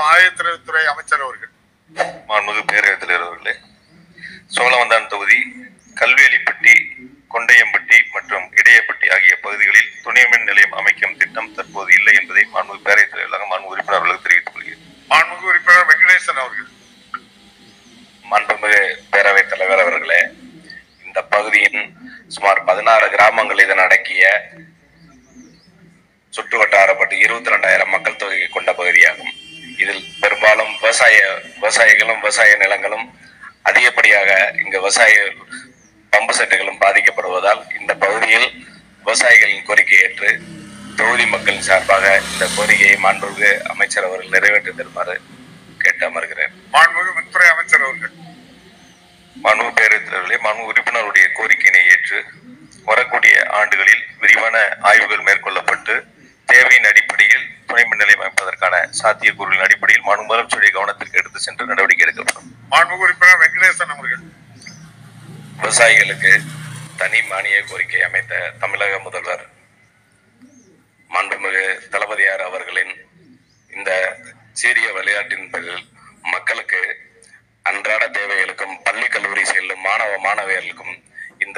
மற்றும் ஆயத்திரத்துறை அமைச்சர் அவர்கள். மாண்புமிகு பேரவைத் தலைவர் அவர்களே, சோழவந்தான் தொகுதி கல்வேலிப்பட்டி, கொண்டையம்பட்டி மற்றும் இடையப்பட்டி ஆகிய பகுதிகளில் துணை மின் நிலையம் அமைக்கும் திட்டம் தற்போது இல்லை என்பதை மாண்புமிகு பேரவைத் தலைவராக மாண்புமிகு உறுப்பினர்களுக்கு தெரிவித்துக் கொள்கிறேன். மாண்புமிகு உறுப்பினர் வெங்கடேசன் அவர்கள். மாண்புமிகு பேரவைத் தலைவர் அவர்களே, இந்த பகுதியின் சுமார் 16 கிராமங்கள் இதன் அடக்கிய சுற்று வட்டாரப்பட்டு 22,000 மக்கள் தொகை கொண்ட பகுதியாகும். இதில் பெரும்பாலும் விவசாயிகளும் விவசாய நிலங்களும் அதிகப்படியாக இங்கு விவசாய பம்பு செட்டுகளும் பாதிக்கப்படுவதால் இந்த பகுதியில் விவசாயிகளின் கோரிக்கை ஏற்று தொகுதி மக்களின் சார்பாக இந்த கோரிக்கையை மாண்புமிகு அமைச்சர் அவர்கள் நிறைவேற்றி தருமாறு கேட்டு அமர்கிறேன். மாண்புமிகு மின்துறை அமைச்சர் அவர்கள். மாண்புமிகு பேரவைத் தலைவர்களே, மாண்புமிகு உறுப்பினருடைய கோரிக்கையினை ஏற்று வரக்கூடிய ஆண்டுகளில் விரிவான ஆய்வுகள் மேற்கொள்ளப்பட்டு தேவையின் அடிப்படையில் துணை மின் நிலையம் அமைப்பதற்கான சாத்தியக்கூறுகளின் அடிப்படையில் மாண்புமிகு முதலமைச்சருடைய கவனத்திற்கு எடுத்து சென்று நடவடிக்கை எடுக்கப்படும். மாண்புமிகு உறுப்பினர் வெங்கடேசன் அவர்கள். விவசாயிகளுக்கு தனி மானிய கோரிக்கை அமைத்த தமிழக முதல்வர் மாண்புமிகு தளபதியார் அவர்களின் இந்த சீரிய விளையாட்டின் பேரில் மக்களுக்கு அன்றாட தேவைகளுக்கும் பள்ளி கல்லூரி செல்லும் மாணவ மாணவியர்களுக்கும் இந்த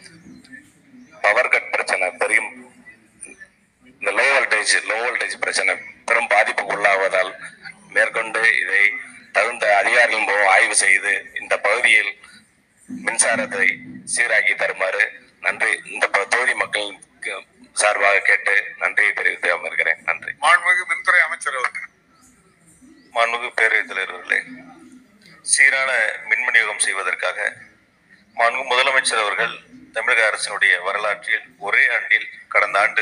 பவர் கட் பிரச்சனை பெரும் இந்த லோ வோல்டேஜ் பிரச்சனை பெரும் பாதிப்புக்கு உள்ளாவதால் மேற்கொண்டு இதை தகுந்த அதிகாரிகள் மூலம் ஆய்வு செய்து இந்த பகுதியில் மின்சாரத்தை சீராக்கி தருமாறு இந்த தொகுதி மக்களுக்கு சார்பாக கேட்டு நன்றியை தெரிவித்து அமர்கிறேன். நன்றி. மாண்புமிகு மின்துறை அமைச்சர் அவர்கள். மாண்புமிகு பேரவைத் தலைவர்களே, சீரான மின் விநியோகம் செய்வதற்காக மாண்புமிகு முதலமைச்சர் அவர்கள் தமிழக அரசினுடைய வரலாற்றில் ஒரே ஆண்டில் கடந்த ஆண்டு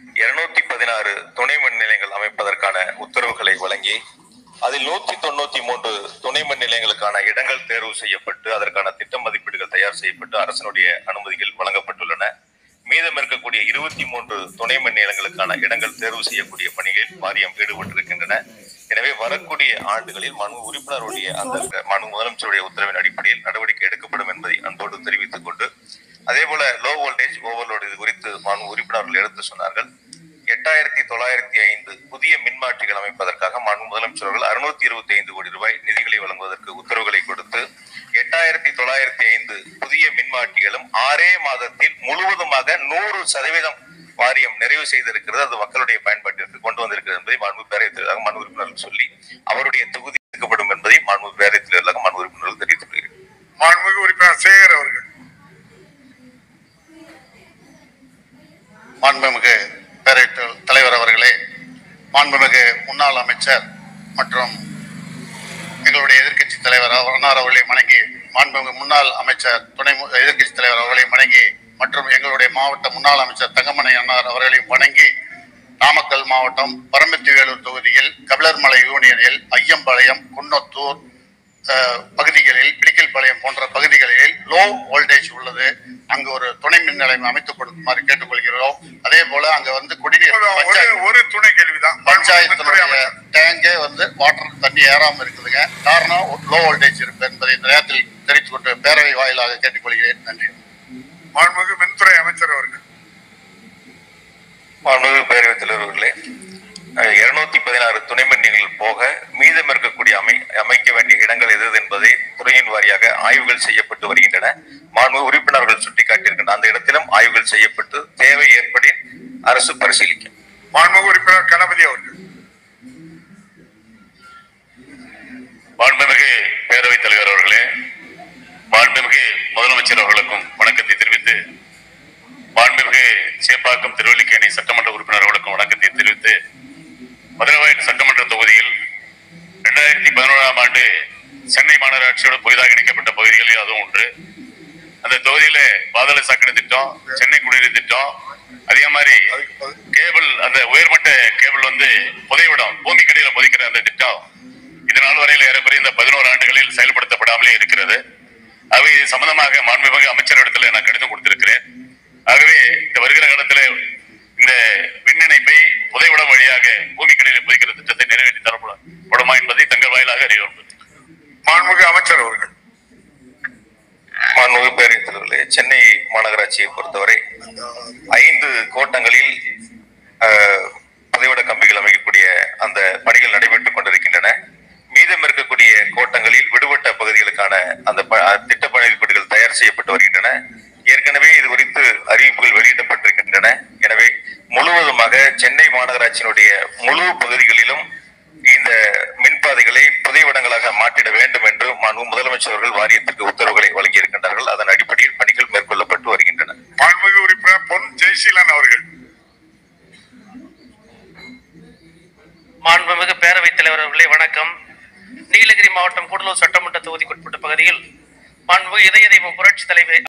216 துணை மின் நிலையங்கள் அமைப்பதற்கான உத்தரவுகளை வழங்கி அதில் 193 துணை மின் நிலையங்களுக்கான இடங்கள் தேர்வு செய்யப்பட்டு அதற்கான திட்ட மதிப்பீடுகள் தயார் செய்யப்பட்டு அரசினுடைய அனுமதிகள் வழங்கப்பட்டுள்ளன. மீதம் இருக்கக்கூடிய 23 துணை மின் நிலையங்களுக்கான இடங்கள் தேர்வு செய்யக்கூடிய பணிகளில் வாரியம் ஈடுபட்டிருக்கின்றன. எனவே வரக்கூடிய ஆண்டுகளில் உறுப்பினருடைய அந்த முதலமைச்சருடைய உத்தரவின் அடிப்படையில் நடவடிக்கை எடுக்கப்படும் என்பதை அன்போடு தெரிவித்துக் கொண்டு, அதே போல லோ வோல்டேஜ் ஓவர்லோடு இது குறித்து உறுப்பினர்கள் எடுத்து சொன்னார்கள். 8905 புதிய மின்மாற்றிகள் அமைப்பதற்காக முதலமைச்சர்கள் 625 கோடி ரூபாய் நிதிகளை வழங்குவதற்கு உத்தரவுகளை கொடுத்து 8905 புதிய மின்மாற்றிகளும் 6 மாதத்தில் முழுவதுமாக 100% வாரியம் நிறைவு செய்திருக்கிறது. அது மக்களுடைய பயன்பாட்டிற்கு கொண்டு வந்திருக்கிறது என்பதை மாண்புமிகு பேரவைத் தலைவராக மாண்புமிகு உறுப்பினர்கள் சொல்லி அவருடைய தொகுதி எடுக்கப்படும் என்பதை மாண்புமிகு பேரவைத் தலைவராக மாண்புமிகு உறுப்பினர்கள் தெரிவித்துக் கொள்கிறேன். மாண்புமிகு உறுப்பினர் சேகர் அவர்கள். மாண்புமிகு பேரவைத் தலைவர் அவர்களே, மாண்புமிகு முன்னாள் அமைச்சர் மற்றும் எங்களுடைய எதிர்க்கட்சி தலைவர் அன்னார் அவர்களை வணங்கி, மாண்புமிகு முன்னாள் அமைச்சர் துணை எதிர்க்கட்சி தலைவர் அவர்களை வணங்கி மற்றும் எங்களுடைய மாவட்ட முன்னாள் அமைச்சர் தங்கமணி அன்னார் அவர்களையும் வணங்கி, நாமக்கல் மாவட்டம் பரமத்தி வேலூர் தொகுதியில் கபிலர்மலை யூனியனில் ஐயம்பாளையம், குன்னத்தூர் பகுதிகளில் பிடிக்கல்பாளையம் போன்ற பகுதிகளில் லோ வோல்டேஜ் உள்ளது. அங்கு ஒரு துணை மின் நிலையம் அமைத்துக் கொடுக்குமாறு கேட்டுக்கொள்கிறோம். அதே போல அங்க குடிநீர் ஒரு துணை கேள்விதான், பஞ்சாயத்தினுடைய டேங்கே வாட்டர் தண்ணி ஏறாம இருக்குதுங்க. காரணம் லோ வோல்டேஜ் இருக்கு என்பதை இந்த நேரத்தில் தெரிவித்துக் கொண்டு பேரவை வாயிலாக கேட்டுக்கொள்கிறேன். நன்றி. மாண்புமிகு மின்துறை அமைச்சர் அவர்கள். மாண்புமிகு பேரவைத் தலைவர்களே, 216 துணை மின் நிலையங்கள் போக மீதம் இருக்கக்கூடிய அமைக்க வேண்டிய இடங்கள் எது என்பதை துறையின் வாரியாக ஆய்வுகள் செய்யப்பட்டு வருகின்றன. மாண்புமிகு உறுப்பினர்கள் சுட்டிக்காட்டியிருக்கின்ற அந்த இடத்திலும் ஆய்வுகள் செய்யப்பட்டு தேவை ஏற்படின் அரசு பரிசீலிக்கும். மாண்புமிகு உறுப்பினர் கணபதி அவர்கள். மாண்புமிகு பேரவைத் தலைவர் அவர்களே, மாண்புமிகு முதலமைச்சர் அவர்களுக்கும் வணக்கத்தை தெரிவித்து, மாண்புமிகு சேப்பாக்கம் திருவல்லிக்கேணி சட்டமன்ற உறுப்பினர் அவர்களுக்கும் வணக்கத்தை தெரிவித்து, மதுரவாயல் சட்டமன்ற தொகுதியில் 2011ஆம் ஆண்டு சென்னை மாநகராட்சியோடு புதிதாக இணைக்கப்பட்ட பகுதிகளில் அதுவும் ஒன்று. அந்த தொகுதியில பாதாள சாக்கடை திட்டம், சென்னை குடிநீர் திட்டம், அதே மாதிரி கேபிள், அந்த உயர்மட்ட கேபிள் புதைவிடம், பூமிக்கடியில புதைக்கிற அந்த திட்டம் இதனால் வரையில் ஏறக்குறைய இந்த 11 ஆண்டுகளில் செயல்படுத்தப்படாமலே இருக்கிறது. ஆகவே இது சம்பந்தமாக மாண்புமிகு அமைச்சரிடத்தில் நான் கடிதம் கொடுத்திருக்கிறேன். ஆகவே இந்த வருகிற காலத்தில் இந்த மின் இணைப்பை புதைவிடம் வழியாக பூமிக்கடியில் புதைக்கிற திட்டத்தை நிறைவேற்றி தரப்படுமா என்பதை தங்கள் வாயிலாக அறிவுறுத்தல். மாண்புமிகு அமைச்சர் அவர்கள். மாண்புமிகு பேரவைத் தலைவர்களே, சென்னை மாநகராட்சியை பொறுத்தவரை 5 கோட்டங்களில் புதைவிட கம்பிகள் அமைக்கக்கூடிய அந்த பணிகள் நடைபெற்றுக் கொண்டிருக்கின்றன. மாநகராட்சியினுடைய முழு பகுதிகளிலும் இந்த மின்பாதைகளை புதைவடங்களாக மாற்றிட வேண்டும் என்று மாண்பு முதலமைச்சர் அவர்கள் வாரியத்திற்கு உத்தரவுகளை வழங்கியிருக்கின்றார்கள். அதன் அடிப்படையில் பணிகள் மேற்கொள்ளப்பட்டு வருகின்றன. மாண்புமிகு உறுப்பினர் பொன் ஜெயசீலன் அவர்கள். மாண்புமிகு பேரவைத் தலைவர் அவர்களே வணக்கம். நீலகிரி மாவட்டம் கூடலூர் சட்டமன்ற தொகுதிக்குட்பட்ட பகுதியில் மாண்புமிகு இதய தெய்வம் புரட்சி தலைவர்